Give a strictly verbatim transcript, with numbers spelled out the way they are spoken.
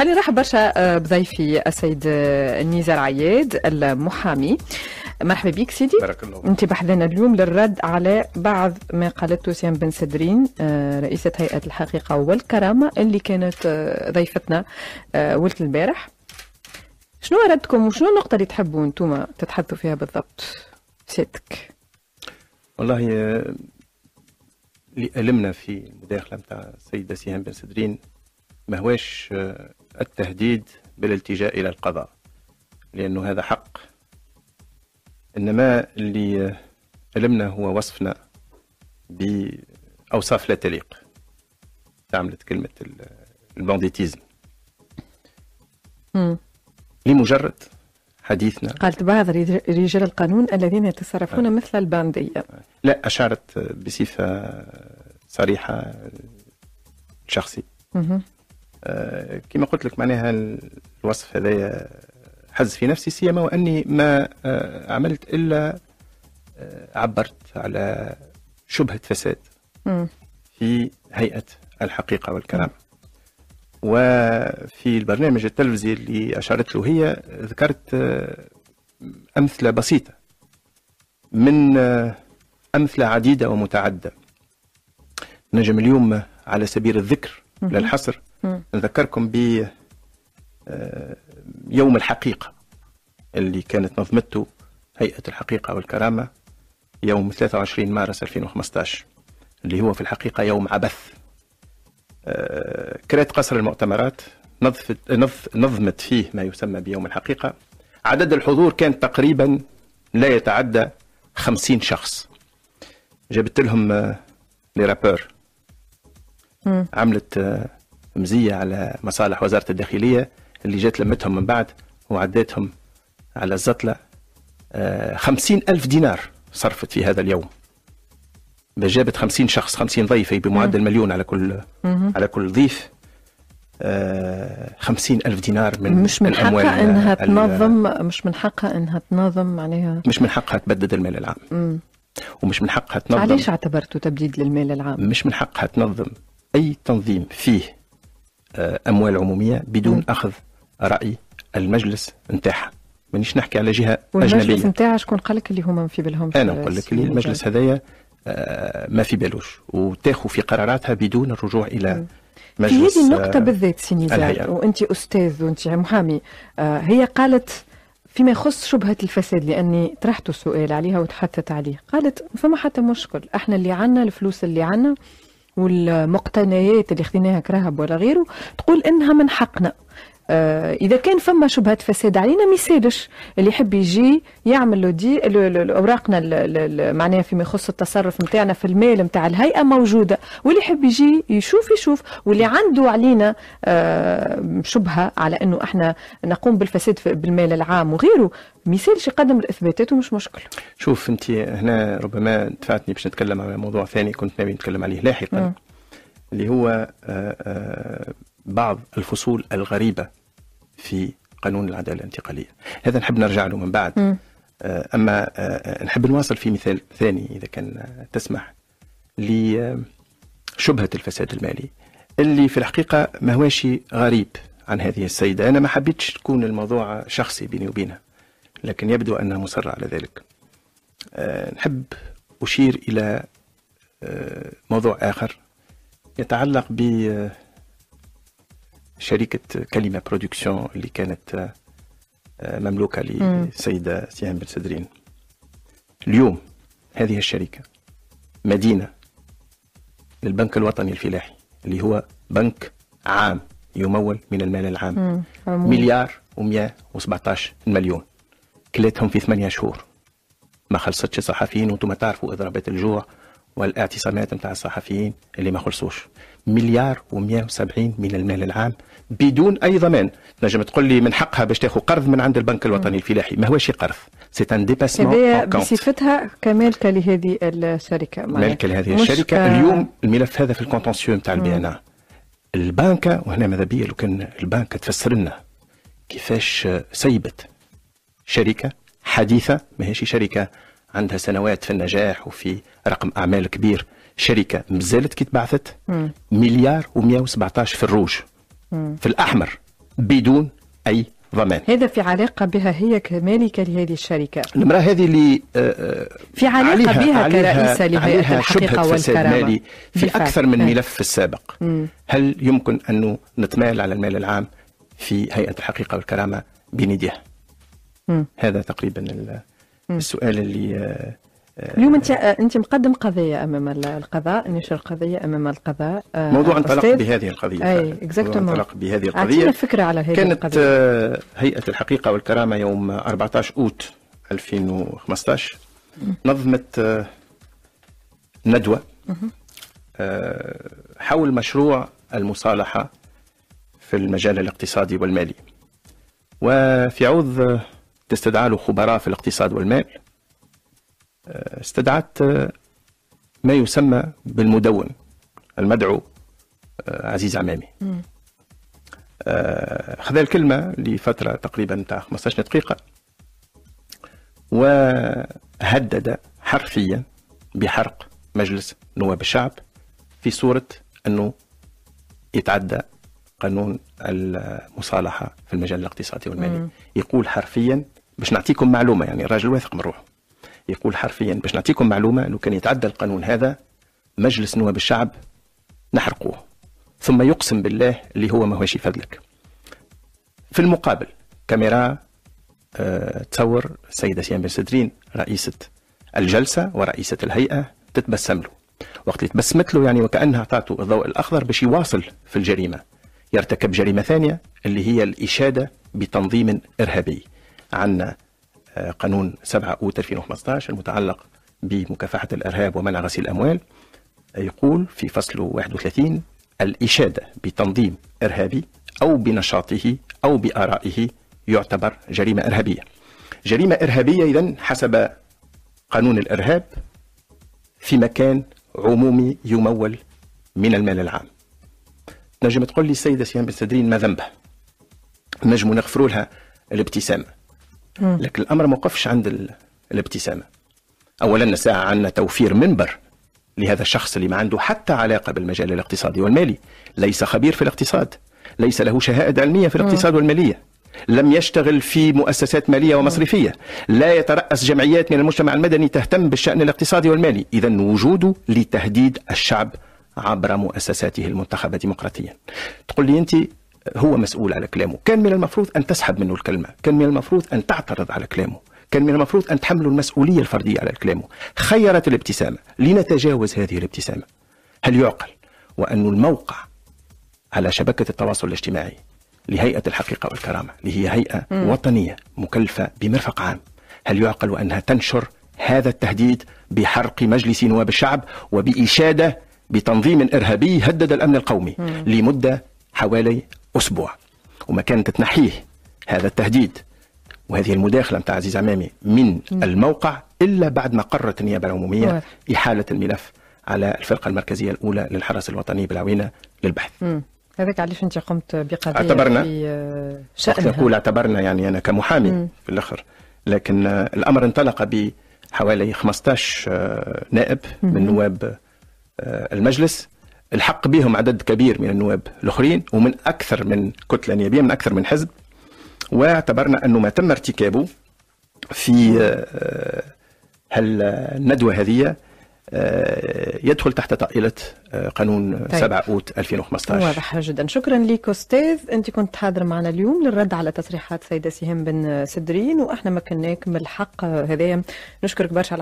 خلينا نرحب برشا بضيفي السيد نزار عياد المحامي. مرحبا بك سيدي. بارك الله. انت بحثنا اليوم للرد على بعض ما قالته سيام بن سدرين رئيسة هيئة الحقيقة والكرامة اللي كانت ضيفتنا ولت البارح. شنو ردكم وشنو النقطة اللي تحبوا انتم تتحدثوا فيها بالضبط سيادتك؟ والله اللي ألمنا في المداخلة متاع السيدة سيام بن سدرين ما هواش التهديد بالالتجاء إلى القضاء، لأنه هذا حق، إنما اللي ألمنا هو وصفنا بأوصاف لا تليق، تعملت كلمة البانديتيزم لمجرد حديثنا. قالت بعض رجال القانون الذين يتصرفون آه. مثل الباندية. لا، أشارت بصفة صريحة شخصي. آه كما قلت لك، معناها الوصف هذا حز في نفسي، سيما وأني ما آه عملت إلا آه عبرت على شبهة فساد م. في هيئة الحقيقة والكرامة. م. وفي البرنامج التلفزيوني اللي أشارت له هي ذكرت آه أمثلة بسيطة من آه أمثلة عديدة ومتعددة. نجم اليوم على سبيل الذكر لا الحصر نذكركم ب يوم الحقيقة اللي كانت نظمته هيئة الحقيقة والكرامة يوم ثلاثة وعشرين مارس ألفين وخمسة عشر، اللي هو في الحقيقة يوم عبث. كرات قصر المؤتمرات نظمت فيه ما يسمى بيوم الحقيقة. عدد الحضور كان تقريبا لا يتعدى خمسين شخص. جابت لهم لرابور عملت مزية على مصالح وزارة الداخلية اللي جات لمتهم من بعد وعدتهم على الزطلة. خمسين ألف دينار صرفت في هذا اليوم، جابت خمسين شخص، خمسين ضيف بمعدل مليون على كل على كل ضيف. خمسين ألف دينار من مش من حقها انها تنظم، مش من حقها انها تنظم معناها مش من حقها تبدد المال العام. مم. ومش من حقها تنظم. علاش اعتبرته تبديد للمال العام؟ مش من حقها تنظم أي تنظيم فيه أموال عمومية بدون م. أخذ رأي المجلس نتاعها. مانيش نحكي على جهة أجنبية. والمجلس نتاعها شكون قال لك اللي هما ما في بالهمش؟ أنا نقول لك اللي المجلس هذايا ما في بالوش وتاخذ في قراراتها بدون الرجوع إلى م. مجلس. في هذه النقطة بالذات سي نزار، وأنت أستاذ وأنت محامي، هي قالت فيما يخص شبهة الفساد، لأني طرحت السؤال عليها وتحدثت عليه، قالت فما حتى مشكل، احنا اللي عنا الفلوس اللي عنا والمقتنيات اللي خذيناها كرهب ولا غيره، تقول انها من حقنا. آه اذا كان فما شبهه فساد علينا ما يسالش اللي يحب يجي يعمل له دي اوراقنا معناها فيما يخص التصرف نتاعنا في المال نتاع الهيئه موجوده، واللي يحب يجي يشوف يشوف، واللي عنده علينا آه شبهه على انه احنا نقوم بالفساد بالمال العام وغيره ما يسالش يقدم الاثباتات ومش مشكل. شوف انت هنا ربما دفعتني باش نتكلم على موضوع ثاني كنت ناوي نتكلم عليه لاحقا، م. اللي هو آآ آآ بعض الفصول الغريبة في قانون العدالة الانتقالية. هذا نحب نرجع له من بعد. م. أما نحب نواصل في مثال ثاني إذا كان تسمح، لشبهة الفساد المالي اللي في الحقيقة ما هواش غريب عن هذه السيدة. أنا ما حبيتش تكون الموضوع شخصي بيني وبينها، لكن يبدو أنها مصرة على ذلك. نحب أشير إلى موضوع آخر يتعلق بشركة كلمة برودكسيون اللي كانت مملوكة للسيدة سيام بن سدرين. اليوم هذه الشركة مدينة للبنك الوطني الفلاحي اللي هو بنك عام يمول من المال العام. مم. مليار ومئة وسبعة عشر مليون كلتهم في ثمانية شهور، ما خلصتش صحفيين، وانتم تعرفوا اضرابات الجوع والاعتصامات نتاع الصحفيين اللي ما خلصوش. مليار ومئة وسبعين من المال العام بدون اي ضمان. تنجم تقول لي من حقها باش تاخذ قرض من عند البنك الوطني الفلاحي، ما هوش قرض، سي ان ديباسمون بصفتها كمالكه لهذه الشركه. مالكه لهذه الشركه. ك... اليوم الملف هذا في الكونتنسيو نتاع البي ان ا. البنكه، وهنا ماذا بيا لو كان البنكه تفسر لنا كيفاش سيبت شركه حديثه، ماهيش شركه عندها سنوات في النجاح وفي رقم اعمال كبير، شركه مازالت كي تبعثت مليار ومئة وسبعة عشر في الروج، مم. في الاحمر بدون أي ضمان. هذا في علاقة بها هي كمالكة لهذه الشركة؟ المرأة هذه اللي في علاقة بها كرئيسة لهيئة الحقيقة والكرامة مالي في بالفعل. أكثر من ملف في السابق. م. هل يمكن أن نتمال على المال العام في هيئة الحقيقة والكرامة بنديها؟ م. هذا تقريبا السؤال اللي اليوم انت انت مقدم قضيه امام القضاء، نشر قضيه امام القضاء. موضوع انطلق بهذه القضيه. اي اكزاكتومون. انطلق بهذه القضيه. اعطينا فكره على هذه كانت القضيه. كانت هيئه الحقيقه والكرامه يوم أربعة عشر أوت ألفين وخمسة عشر نظمت ندوه حول مشروع المصالحه في المجال الاقتصادي والمالي، وفي عوض استدعاء له خبراء في الاقتصاد والمال استدعت ما يسمى بالمدون المدعو عزيز عمامي. أخذ الكلمة لفترة تقريبا تاع خمسة عشر دقيقة وهدد حرفيا بحرق مجلس نواب الشعب في صورة أنه يتعدى قانون المصالحة في المجال الاقتصادي والمالي. م. يقول حرفيا، باش نعطيكم معلومة، يعني الراجل واثق من روحه، يقول حرفيا باش نعطيكم معلومة أنه كان يتعدى القانون هذا مجلس نواب الشعب نحرقوه، ثم يقسم بالله اللي هو ما هوش يفدلك. في المقابل كاميرا أه تصور السيدة سيام بن سدرين رئيسة الجلسة ورئيسة الهيئة تتبسم له، وقت اللي تبسمت له يعني وكأنها أعطته الضوء الأخضر باش يواصل في الجريمة، يرتكب جريمة ثانية اللي هي الإشادة بتنظيم إرهابي. عندنا قانون سبعة أوت ألفين وخمسة عشر المتعلق بمكافحة الإرهاب ومنع غسيل الأموال، يقول في فصل واحد وثلاثين الإشادة بتنظيم إرهابي أو بنشاطه أو بآرائه يعتبر جريمة إرهابية. جريمة إرهابية إذن حسب قانون الإرهاب في مكان عمومي يمول من المال العام. نجم تقول لي السيدة سيام بن سدرين ما ذنبها؟ نجم نغفروا لها الابتسامة، لكن الأمر ما وقفش عند الابتسامة. أولا ساعة عنا توفير منبر لهذا الشخص اللي ما عنده حتى علاقة بالمجال الاقتصادي والمالي، ليس خبير في الاقتصاد، ليس له شهادة علمية في الاقتصاد والمالية، لم يشتغل في مؤسسات مالية ومصرفية، لا يترأس جمعيات من المجتمع المدني تهتم بالشأن الاقتصادي والمالي. إذن وجوده لتهديد الشعب عبر مؤسساته المنتخبة ديمقراطيا. تقول لي أنت هو مسؤول على كلامه، كان من المفروض أن تسحب منه الكلمة، كان من المفروض أن تعترض على كلامه، كان من المفروض أن تحمله المسؤولية الفردية على كلامه. خيرت الابتسامة. لنتجاوز هذه الابتسامة. هل يعقل وأن الموقع على شبكة التواصل الاجتماعي لهيئة الحقيقة والكرامة اللي هي هيئة م. وطنية مكلفة بمرفق عام، هل يعقل أنها تنشر هذا التهديد بحرق مجلس نواب الشعب وبإشادة بتنظيم إرهابي هدد الأمن القومي م. لمدة حوالي أسبوع، وما كانت تنحيه هذا التهديد وهذه المداخلة متاع عزيز عمامي من م. الموقع إلا بعد ما قررت النيابة العمومية و... إحالة الملف على الفرقة المركزية الأولى للحرس الوطني بالعوينة للبحث. م. هذاك علاش أنت قمت بقضية اعتبرنا في شأنها. أقول اعتبرنا يعني أنا كمحامي م. في الآخر، لكن الأمر انطلق بحوالي خمسة عشر نائب م. من نواب المجلس، الحق بهم عدد كبير من النواب الآخرين ومن أكثر من كتلة نيابية، من أكثر من حزب، واعتبرنا أنه ما تم ارتكابه في هالندوة هذه يدخل تحت طائلة قانون طيب. سبعة أوت ألفين وخمسة عشر. واضح جدا. شكرا لك أستاذ، أنت كنت حاضر معنا اليوم للرد على تصريحات سيدة سيام بن سدرين، وإحنا مكناك من الحق هذايا. نشكرك برشا.